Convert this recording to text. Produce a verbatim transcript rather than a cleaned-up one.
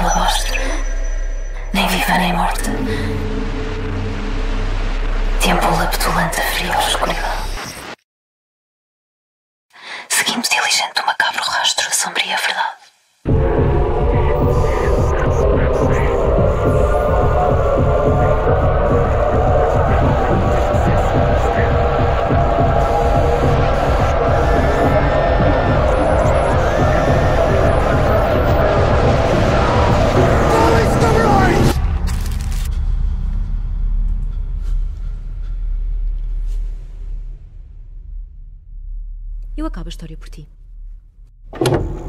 pela voz, nem viva nem morta, de ampola petulante a fria ou escuridão. Seguimos diligente o macabro rastro da sombria verdade. Eu acabo a história por ti.